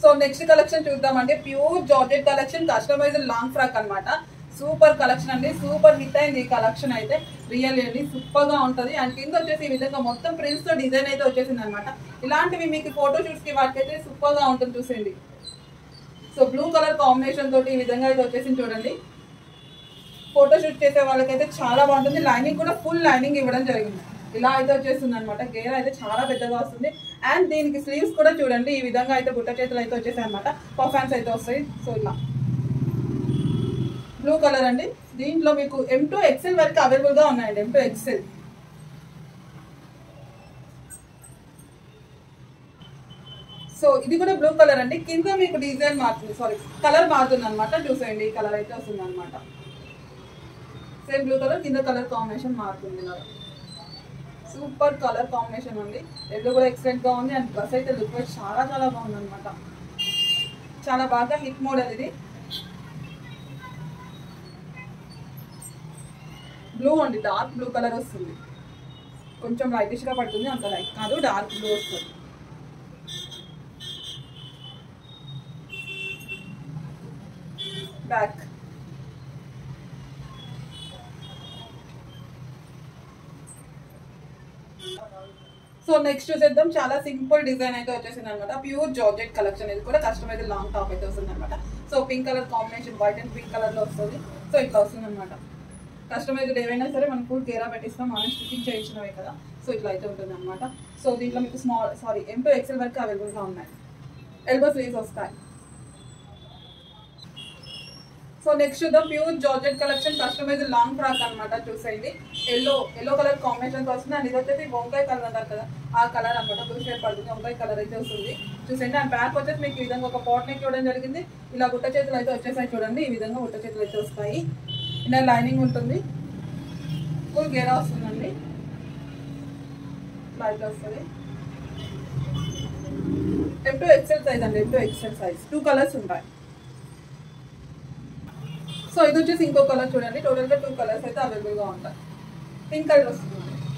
Next collection చూద్దామంటే pure georgette collection, customized long frock అన్నమాట. Super collection అండి, super hit అయింది ఈ కలెక్షన్ అయితే. రియల్లీ అండి సూపర్ గా ఉంటది. అండ్ కింద వచ్చేసి ఈ విధంగా మొత్తం ప్రింట్స్ తో డిజైన్ అయితే వచ్చేసింది అనమాట. ఇలాంటివి మీకు ఫోటో షూట్స్ కి వాటికైతే సూపర్ గా ఉంటుంది చూసేయండి. సో బ్లూ కలర్ కాంబినేషన్ తోటి ఈ విధంగా అయితే వచ్చేసింది చూడండి. ఫోటో షూట్ చేసే వాళ్ళకైతే చాలా బాగుంటుంది. లైనింగ్ కూడా ఫుల్ లైనింగ్ ఇవ్వడం జరిగింది. ఇలా అయితే వచ్చేస్తుంది అనమాట. గేర్ అయితే చాలా పెద్దగా వస్తుంది. అండ్ దీనికి స్లీవ్స్ కూడా చూడండి ఈ విధంగా అయితే బుట్ట చేతులు అయితే వచ్చేసాయి అనమాట. పఫ్ హ్యాండ్స్ అయితే వస్తాయి. సో ఇలా బ్లూ కలర్ అండి. దీంట్లో మీకు M2 XL వరకు అవైలబుల్ గా ఉన్నాయండి. M2 XL. సో ఇది కూడా బ్లూ కలర్ అండి. కింద మీకు డిజైన్ మారుతుంది, సారీ కలర్ మారుతుంది అనమాట. చూసేయండి ఈ కలర్ అయితే వస్తుంది అనమాట. సేమ్ బ్లూ కలర్, కింద కలర్ కాంబినేషన్ మారుతుంది. సూపర్ కలర్ కాంబినేషన్ ఉంది. ఎల్లో కూడా ఎక్సలెంట్ గా ఉంది. అండ్ డ్రెస్ అయితే లుక్ వైజ్ చాలా చాలా బాగుంది అనమాట. చాలా బాగా హిట్ మోడల్ ఇది. బ్లూ అండి, డార్క్ బ్లూ కలర్ వస్తుంది. కొంచెం లైటిష్ గా పడుతుంది, అంత లైట్ కాదు, డార్క్ బ్లూ వస్తుంది. బ్యాక్ సో నెక్స్ట్ చూసేద్దాం. చాలా సింపుల్ డిజైన్ అయితే వచ్చేసింది అనమాట. Pure georgette collection. ఇది కూడా కస్టమైజ్ లాంగ్ టాప్ అయితే వస్తుంది అనమాట. So pink colour combination, white and pink colour లో వస్తుంది. సో ఇట్లా వస్తుంది అనమాట. కస్టమైజ్డ్ ఏవైనా సరే మనం ఫుల్ కేరా పెట్టిస్తాం, మనం స్టిచ్చింగ్ చేయించినవే కదా. సో ఇట్లా అయితే ఉంటుంది అనమాట. సో దీంట్లో మీకు M2 XL వరకు అవైలబుల్ గా ఉన్నాయి. ఎల్బో స్లీవ్స్ వస్తాయి. సో నెక్స్ట్ చూద్దాం. Pure georgette collection, customize long frock అనమాట. చూసేయండి ఎల్లో కలర్ కాంబినేషన్ వస్తుంది. అండ్ ఇది వచ్చేసి వంకాయ కలర్ అంటారు కదా, ఆ కలర్ అనమాట. బ్లూ షేడ్ పడుతుంది, వంకాయ కలర్ అయితే వస్తుంది. చూసేయండి. అండ్ బ్యాక్ వచ్చేసి మీకు ఈ విధంగా ఒక పాట్ నెక్ ఇవ్వడం జరిగింది. ఇలా బుట్ట చేతులు అయితే వచ్చేసాయి చూడండి. ఈ విధంగా బుట్ట చేతులు అయితే వస్తాయి. ఇలా లైనింగ్ ఉంటుంది. ఫుల్ గేరా వస్తుందండి. లైట్ వస్తుంది. M2 XL సైజ్ అండి. M2 XL size. 2 కలర్స్ ఉంటాయి. సో ఇది వచ్చేసి ఇంకో కలర్ చూడండి. టోటల్ గా 2 కలర్స్ అయితే అవైలబుల్ గా ఉంటాయి. పింక్ కలర్ వస్తుంది.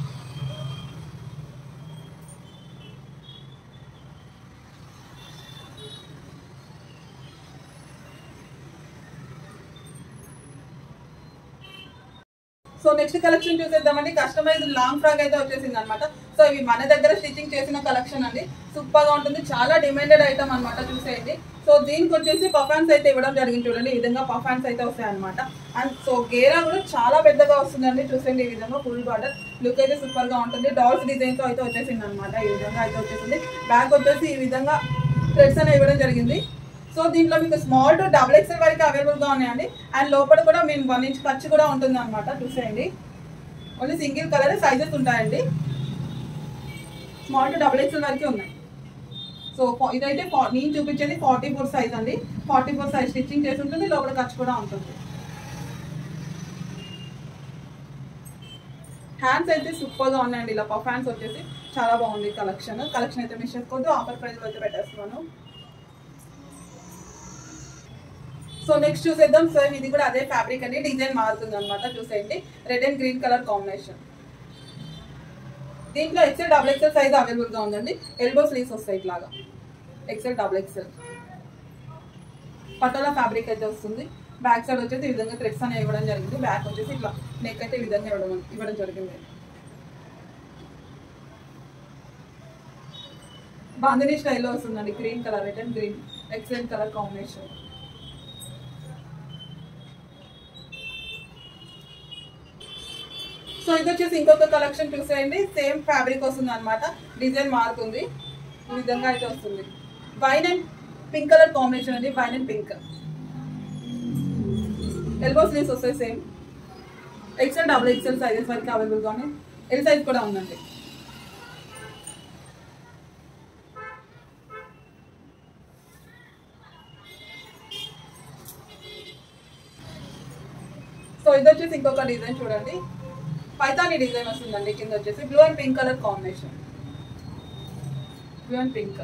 సో నెక్స్ట్ కలెక్షన్ చూసేద్దామండి. కస్టమైజ్ లాంగ్ ఫ్రాక్ అయితే వచ్చేసింది అనమాట. సో ఇవి మన దగ్గర స్టిచ్చింగ్ చేసిన కలెక్షన్ అండి. సూపర్ గా ఉంటుంది. చాలా డిమాండెడ్ ఐటమ్ అనమాట. చూసేయండి. సో దీనికి వచ్చేసి పఫ్ హ్యాండ్స్ అయితే ఇవ్వడం జరిగింది చూడండి. ఈ విధంగా పఫ్ హ్యాండ్స్ అయితే వస్తాయి అనమాట. అండ్ సో గేరా కూడా చాలా పెద్దగా వస్తుందండి. చూసేయండి. ఈ విధంగా ఫుల్ బార్డర్ లుక్ అయితే సూపర్ గా ఉంటుంది. డాల్స్ డిజైన్ తో అయితే వచ్చేసింది అనమాట. ఈ విధంగా అయితే వచ్చేసింది. బ్యాక్ వచ్చేసి ఈ విధంగా థ్రెడ్స్ అనేవి ఇవ్వడం జరిగింది. సో దీంట్లో మీకు స్మాల్ టు డబుల్ XL వరకు అవైలబుల్ గా ఉన్నాయండి. అండ్ లోపల కూడా మేము 1 ఇంచ్ ఖర్చు కూడా ఉంటుంది అనమాట. చూసేయండి. ఓన్లీ సింగిల్ కలర్ సైజెస్ ఉంటాయండి. స్మాల్ టు డబుల్ XL వరకు ఉన్నాయి. సో ఇదైతే నేను చూపించేది 44 సైజ్ అండి. 44 సైజ్ స్టిచ్చింగ్ చేసి ఉంటుంది. లోపల ఖర్చు కూడా ఉంటుంది. హ్యాండ్స్ అయితే సూపర్ గా ఉన్నాయండి. ఇలా పఫ్ హ్యాండ్స్ వచ్చేసి చాలా బాగుంది కలెక్షన్ అయితే మిస్ చేసుకోవద్దు. ఆఫర్ ప్రైస్ అయితే పెట్టేస్తున్నాను. సో నెక్స్ట్ చూసేద్దాం. సో ఇది కూడా అదే ఫ్యాబ్రిక్ అండి. డిజైన్ మారుతుంది అనమాట. చూసేయండి. Red and green colour combination. దీంట్లో XL double XL size available గా ఉందండి. ఎల్బో స్లీవ్స్ వస్తాయి ఇట్లాగా. XL double XL patola fabric అయితే వస్తుంది. బ్యాక్ సైడ్ వచ్చేసి ఈ విధంగా థ్రెడ్స్ అనేవి ఇవ్వడం జరిగింది. బ్యాక్ వచ్చేసి ఇట్లా నెక్ అయితే ఈ విధంగా ఇవ్వడం జరిగింది. బాందిని స్టైల్లో వస్తుందండి. Green colour, red and green excellent colour combination. So ఇది వచ్చేసి ఇంకొక కలెక్షన్ చూసేయండి. సేమ్ ఫ్యాబ్రిక్ వస్తుంది అనమాట. డిజైన్ మారుతుంది. ఈ విధంగా అయితే వస్తుంది. Wine and pink colour combination అండి. Wine and pink. Elbow sleeves వస్తాయి same. XL double XL sizes వరకు అవైలబుల్ గా ఉన్నాయి. ఎల్ సైజ్ కూడా ఉందండి. సో ఇది వచ్చేసి ఇంకొక డిజైన్ చూడండి. పైతాని డిజైన్ వస్తుందండి. కింద వచ్చేసి blue and pink colour combination. Blue and pink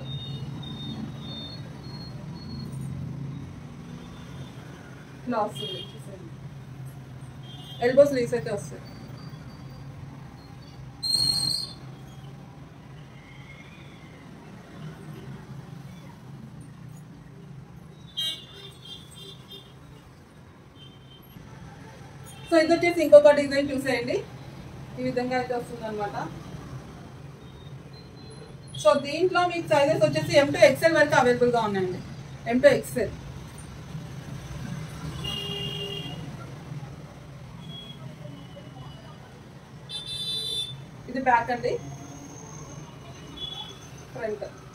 ఇలా వస్తుంది. ఎల్బో స్లీవ్స్ అయితే వస్తుంది. సో ఇది వచ్చేసి ఇంకొక డిజైన్ చూసేయండి, ఈ విధంగా అయితే వస్తుంది అనమాట. సో దీంట్లో మీకు సైజెస్ వచ్చేసి M to XL వరకు అవైలబుల్గా ఉన్నాయండి. M to XL. ఇది బ్యాక్ అండి, ఫ్రంట్.